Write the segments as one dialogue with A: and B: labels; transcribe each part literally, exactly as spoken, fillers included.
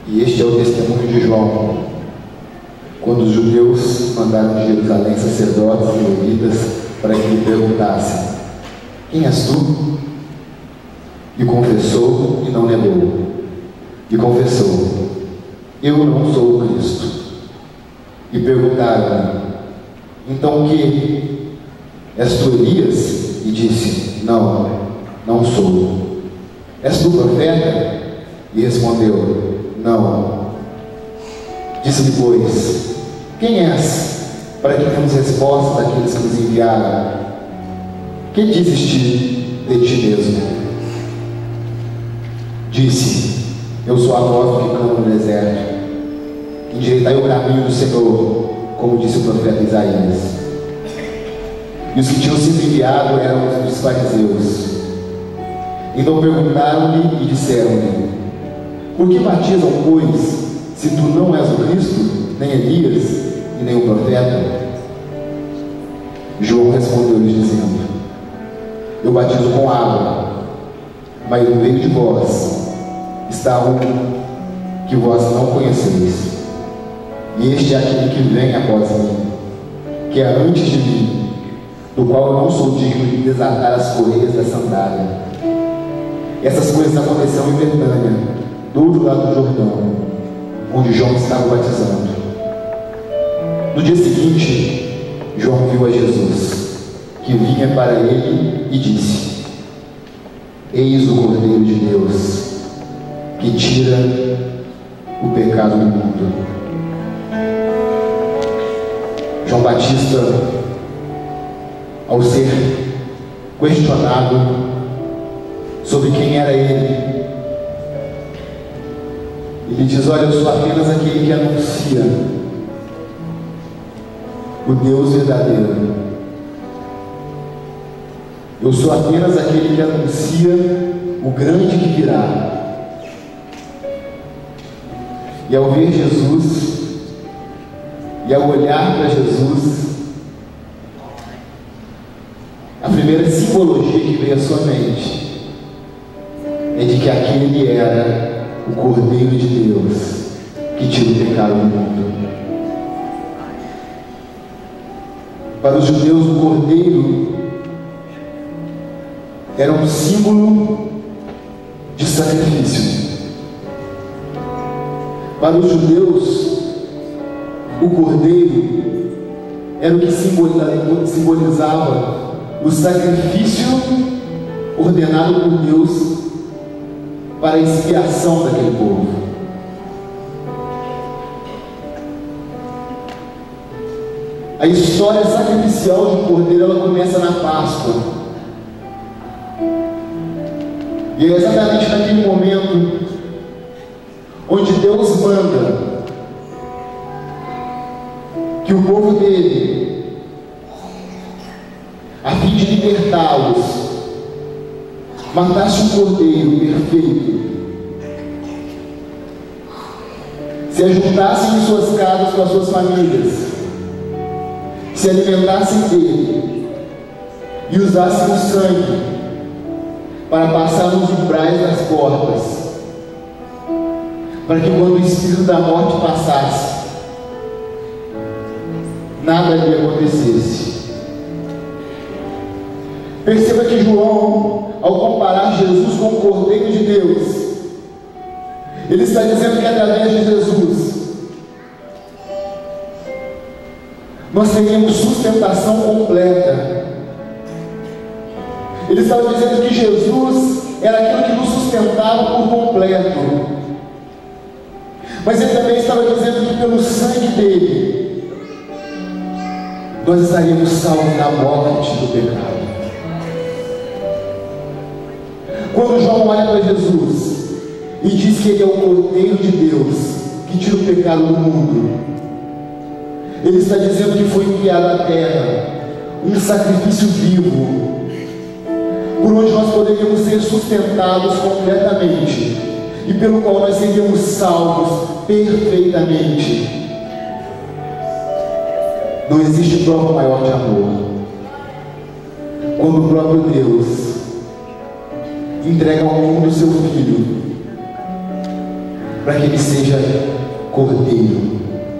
A: E este é o testemunho de João, quando os judeus mandaram de Jerusalém sacerdotes e levitas para que lhe perguntassem: quem és tu? E confessou e não negou. E confessou: eu não sou o Cristo. E perguntaram-lhe: então o que? És tu Elias? E disse: não, não sou. És tu profeta? E respondeu: não. Disse-lhe, pois: quem és? Para que demos resposta daqueles que nos enviaram. Que dizes de, de ti mesmo? Disse: eu sou a voz do que clama no deserto. Endireitai o caminho do Senhor, como disse o profeta Isaías. E os que tinham sido enviados eram os fariseus. Então perguntaram-lhe e disseram-lhe: por que batizam, pois, se tu não és o Cristo, nem Elias, e nem o profeta? João respondeu-lhes dizendo: eu batizo com água, mas no meio de vós está um que vós não conheceis, e este é aquele que vem após mim, que é antes de mim, do qual eu não sou digno de desatar as correias da sandália. Essas coisas aconteceram em Betânia, do outro lado do Jordão, onde João estava batizando. No dia seguinte, João viu a Jesus, que vinha para ele, e disse: eis o Cordeiro de Deus, que tira o pecado do mundo. João Batista, ao ser questionado sobre quem era ele, ele diz: olha, eu sou apenas aquele que anuncia o Deus verdadeiro. Eu sou apenas aquele que anuncia o grande que virá. E ao ver Jesus, e ao olhar para Jesus, a primeira simbologia que veio à sua mente é de que aquele era o Cordeiro de Deus, que tira o pecado do mundo. Para os judeus, o Cordeiro era um símbolo de sacrifício. Para os judeus, o Cordeiro era o que simbolizava o sacrifício ordenado por Deus para a expiação daquele povo. A história sacrificial de Cordeiro, ela começa na Páscoa. E é exatamente naquele momento onde Deus manda que o povo dele, a fim de libertá-los, matasse um cordeiro perfeito, se ajuntassem em suas casas com as suas famílias, se alimentassem dele e usassem o sangue para passar nos umbrais das portas, para que quando o espírito da morte passasse, nada lhe acontecesse. Perceba que João, ao comparar Jesus com o Cordeiro de Deus, ele está dizendo que através de Jesus nós teríamos sustentação completa. Ele estava dizendo que Jesus era aquilo que nos sustentava por completo, mas ele também estava dizendo que pelo sangue dele nós estaríamos salvos da morte do pecado. Quando João olha para Jesus e diz que ele é o Cordeiro de Deus que tira o pecado do mundo, ele está dizendo que foi enviado à terra um sacrifício vivo, por onde nós poderíamos ser sustentados completamente e pelo qual nós seríamos salvos perfeitamente. Não existe prova maior de amor quando o próprio Deus entrega ao mundo o seu Filho para que Ele seja Cordeiro.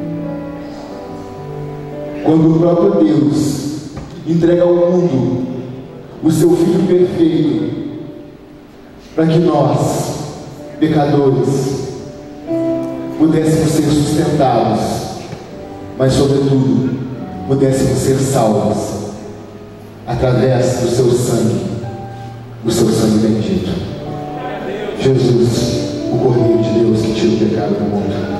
A: Quando o próprio Deus entrega ao mundo o seu Filho perfeito, para que nós, pecadores, pudéssemos ser sustentados, mas sobretudo pudéssemos ser salvos através do seu sangue, do seu sangue bendito. Jesus, o Cordeiro de Deus que tira o pecado do mundo.